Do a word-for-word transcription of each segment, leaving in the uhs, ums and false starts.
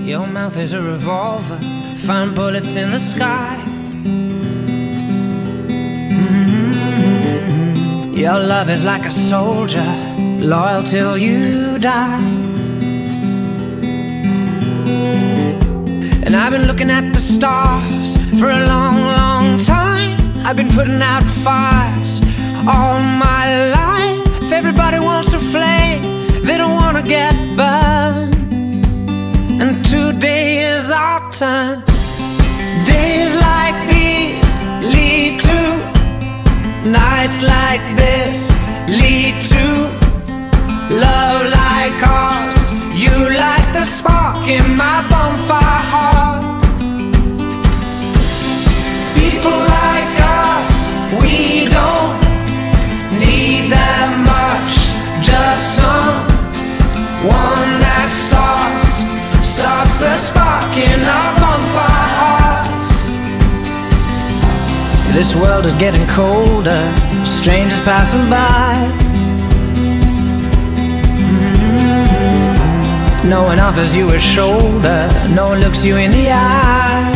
Your mouth is a revolver, find bullets in the sky. Mm-hmm. Your love is like a soldier, loyal till you die. And I've been looking at the stars for a long, long time. I've been putting out fires all my life. Everybody wants a flame, they don't want to get burned. And today is our turn. Days like these lead to nights like this, lead to love like ours. You light the spark in my bonfire heart. People like us, we don't need that much, just someone that starts Starts the spark in our bonfire hearts. This world is getting colder, strangers passing by. Mm-hmm. No one offers you a shoulder, no one looks you in the eye.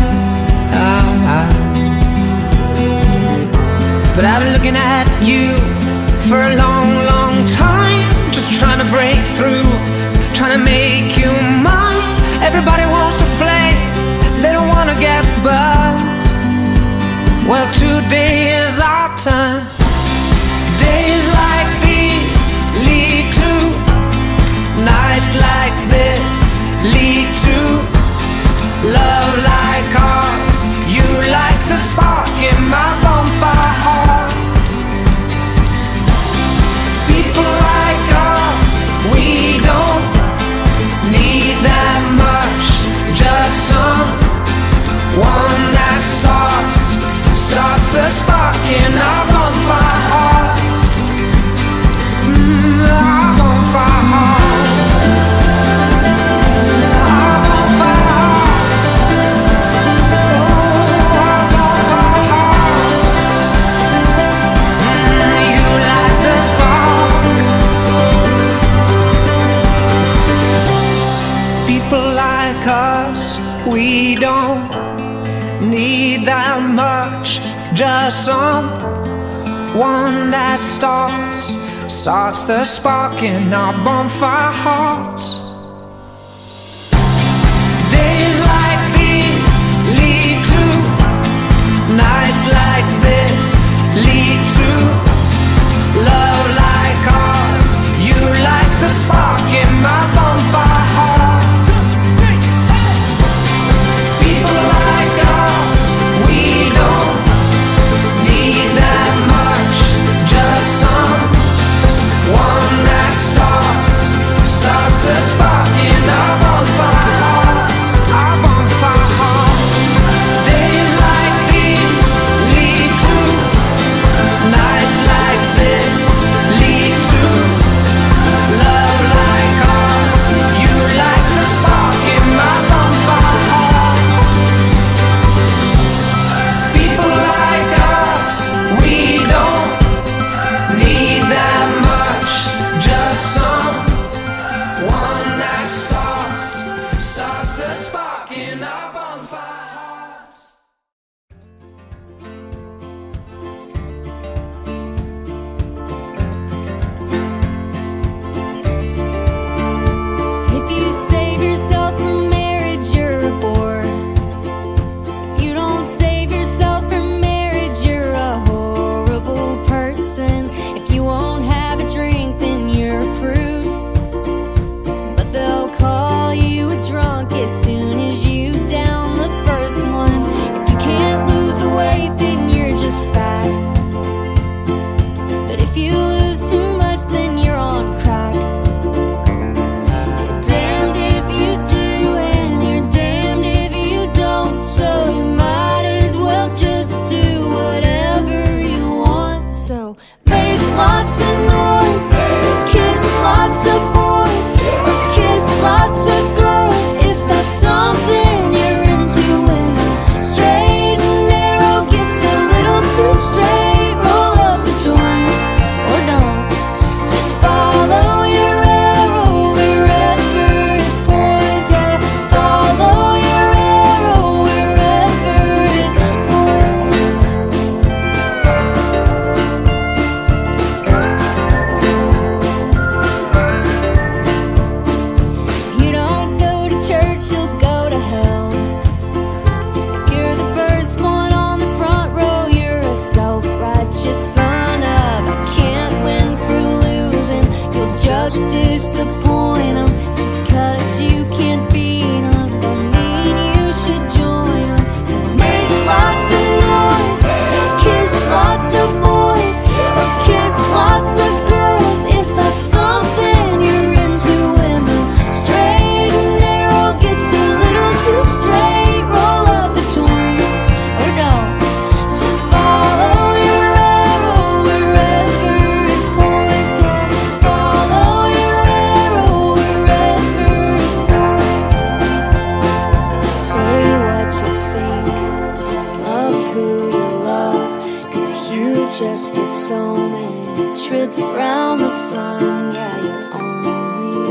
But I've been looking at you for a long, long time, just trying to break through, trying to make you mine. Everybody wants a flame, they don't want to get burned. Well, today is our turn. Days like these lead to nights like this, lead to love like ours. You light the spark in my bonfire heart. People like us, we don't need that much, just someone that starts starts the spark in our bonfire hearts. Mm, our bonfire hearts. Our bonfire hearts. Oh, our bonfire hearts. Mm, you light the spark. People like us, we don't need that much, just someone that starts starts the spark in our bonfire hearts. Days like these lead to nights like this, lead to love like ours. You light the spark in my bonfire heart. Nights just disappoint them. Just cause you can't beat them don't mean you should join them. So make lots of noise, kiss lots of boys, or kiss lots of girls if that's something you're into. When the straight and narrow gets a little too straight, roll up the joint, or don't. Just follow your arrow wherever it points. Yeah, follow your arrow wherever it points. Say what you think of who you love, cause you just get so many trips around the sun. Yeah, you only,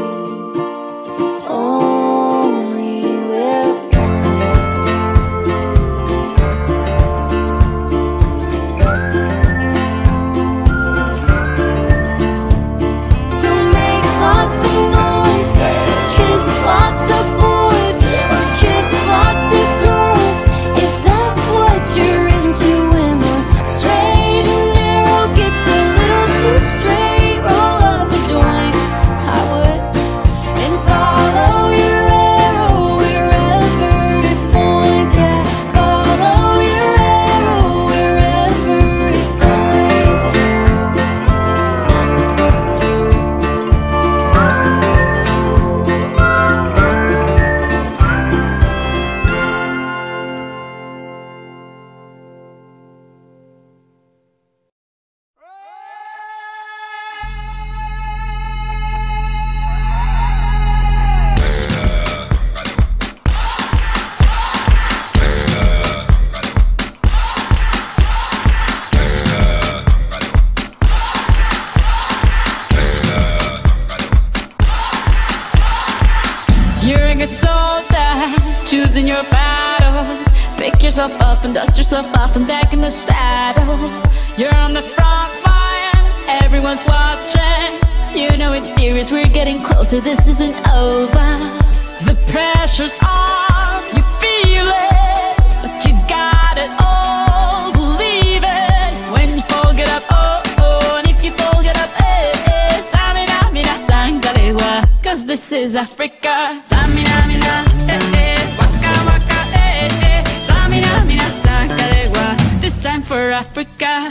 only live once. So make lots of noise, kiss lots of boys, or kiss lots of girls if that's what you're into. When the straight and narrow gets a little too straight, roll up a joint, I would, and follow your arrow wherever it points. Yeah, follow your arrow wherever it points. You're a good soldier, choosing your battle. Pick yourself up and dust yourself off and back in the saddle. You're on the front line, everyone's watching. You know it's serious, we're getting closer, this isn't over. The pressure's on, you feel it, but you got it all, believe it. When you fall, get up, oh, oh, and if you fall, get up, eh, eh. Tamina, mina, sangalewa, cause this is Africa. Tamina, mina, eh, eh, waka, waka, eh, eh. Tamina, mina, sangalewa, this time for Africa.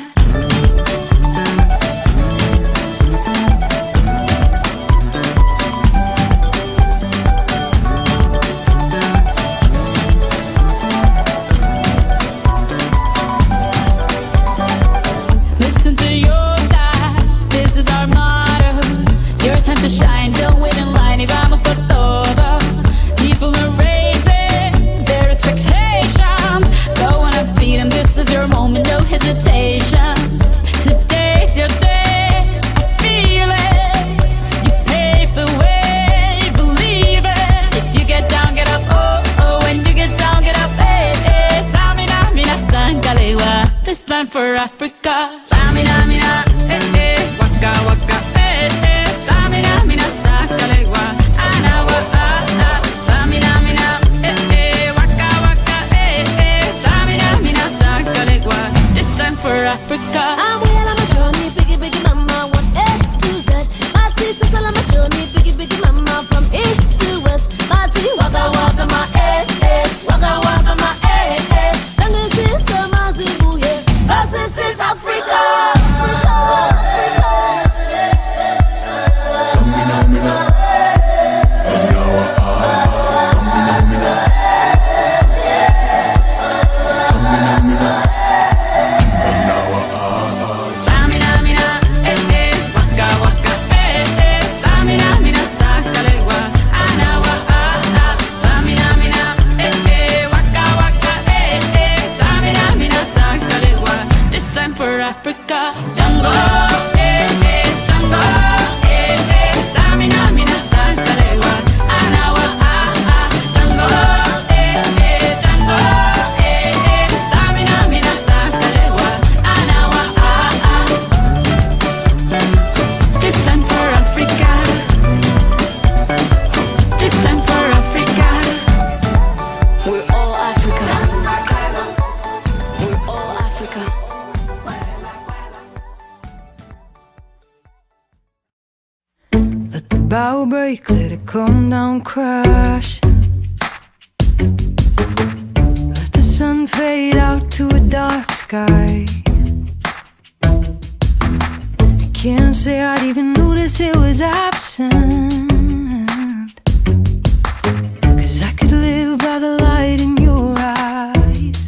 Listen to your God, this is our motto. Your time to shine, don't wait in line, y vamos por todo. People are raising their expectations. Go on and feed them, this is your moment, no hesitation. Today's your day, I feel it. You pave the way, believe it. If you get down, get up, oh, oh. When you get down, get up, eh, eh. Tamina, mina, sangalewa, this time for Africa. Tamina, mina, eh, eh. Waka, waka, eh, eh. Tamina, mina, sangalewa, anawa, ah, ah. Tamina, mina, eh, eh. Waka, waka, eh, eh. Tamina, mina, sangalewa, this time for Africa. I'm well on my journey, biggie, biggie mama, one A to Z. My sister's all on my journey, biggie, biggie mama, from east to west. My tea, waka, waka, my eh, eh. Waka, waka, my eh, eh. Tango, sis, so my zibu, yeah. 'Cause this is Africa. bow break, let it come down, crash. Let the sun fade out to a dark sky. I can't say I'd even notice it was absent, 'cause I could live by the light in your eyes.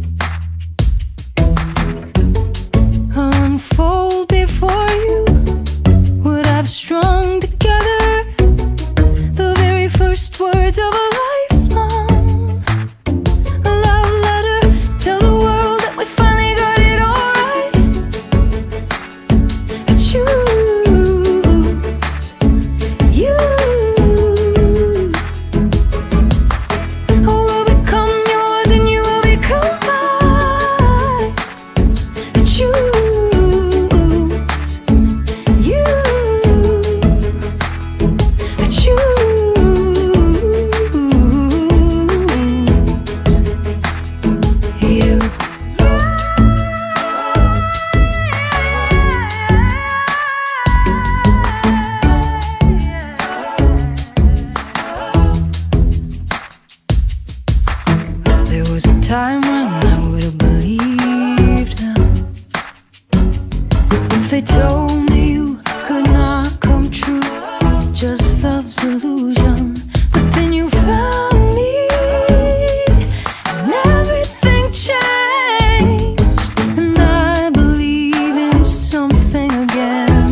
Unfold before you what I've strung together, the very first words of a lifelong, a love letter. Tell the world that we finally got it all right. I choose you. I will become yours and you will become mine. I choose you. I choose you. There was a time when I would have believed them if they told me you could not come true, just love's illusion. But then you found me and everything changed, and I believe in something again.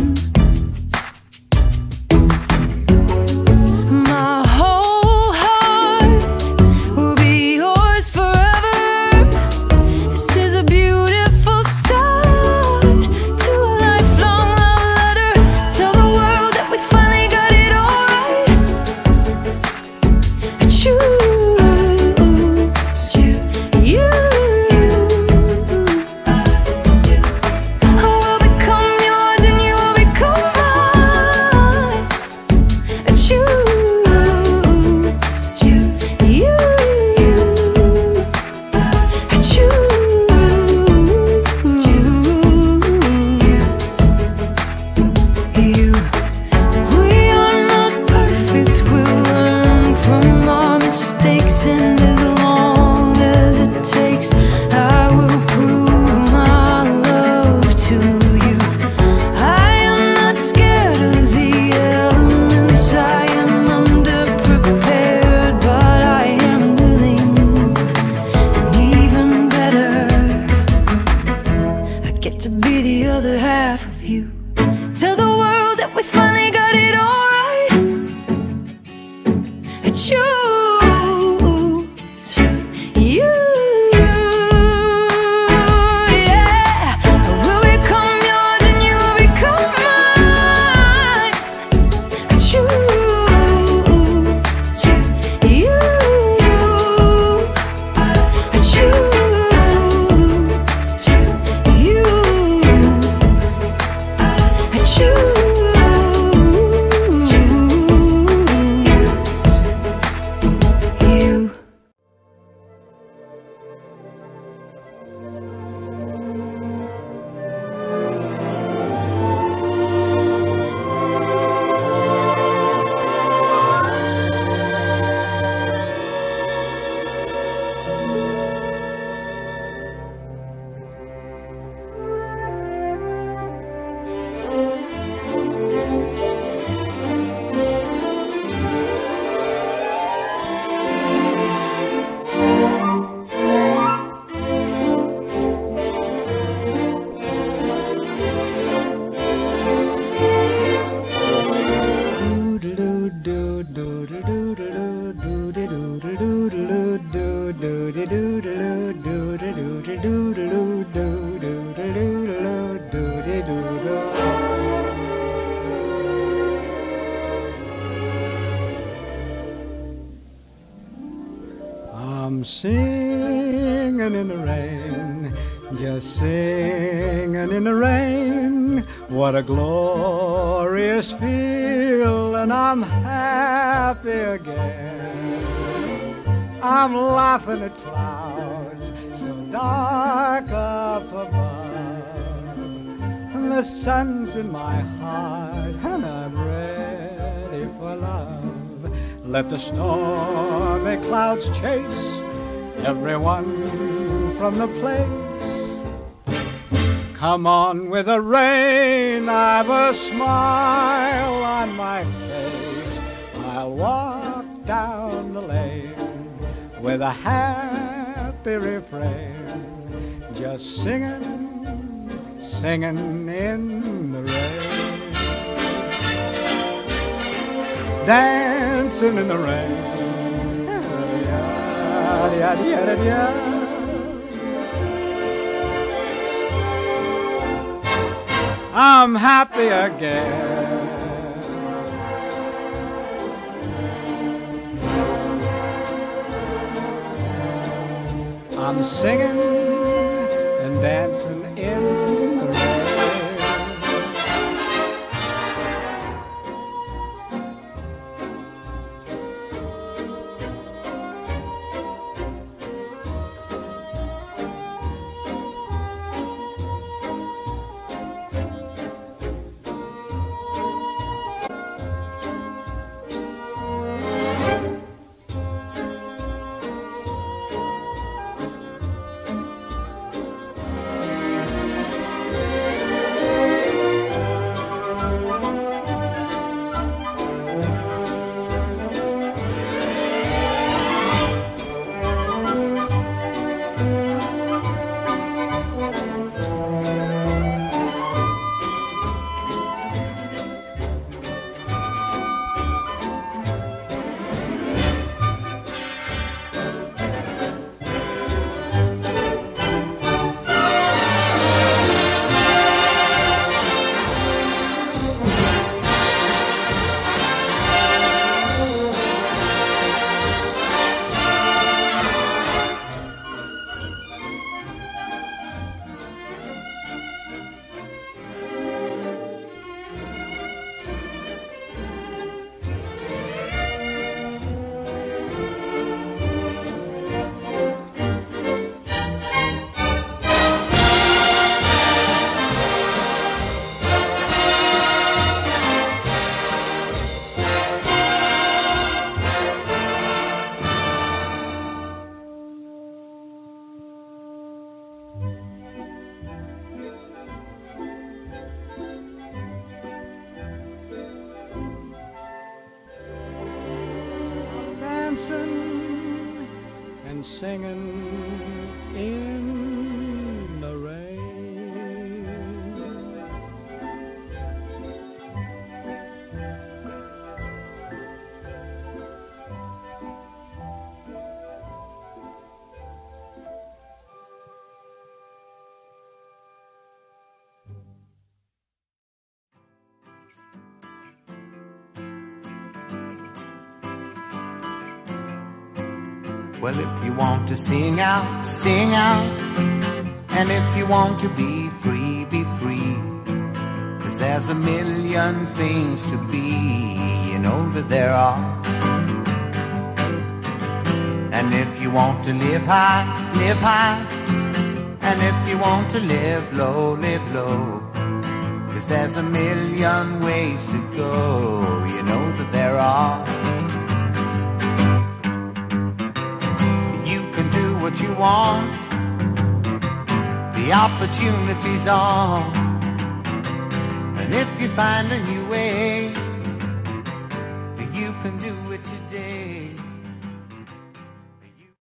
My whole heart will be yours forever. This is a beautiful start to a lifelong love letter. Tell the world that we finally got it all right. I choose you. I will become yours and you will become mine. I choose you. I choose you. We are not perfect, we'll learn from our mistakes, and as long as it takes, I will prove my love to you. I am not scared of the elements, I am underprepared, but I am willing, and even better, I get to be the other half of you. Tell the world that we finally got it all right. I choose you. Yeah, I will become yours and you will become mine. I choose you. I choose you. I choose you. I'm singing in the rain, just singing in the rain. What a glorious feel, and I'm happy again. I'm laughing at clouds so dark up above, and the sun's in my heart, and I'm ready Let the stormy clouds chase everyone from the place. Come on with the rain, I've a smile on my face. I'll walk down the lane with a happy refrain, just singing, singing in the rain, dancing in the rain. I'm happy again. I'm singing and dancing in the rain. Dancing and singing in the rain. Well, if you want to sing out, sing out. And if you want to be free, be free. 'Cause there's a million things to be, you know that there are. And if you want to live high, live high. And if you want to live low, live low. 'Cause there's a million ways to go, you know that there are. What you want, the opportunity's on. And if you find a new way, you can do it today.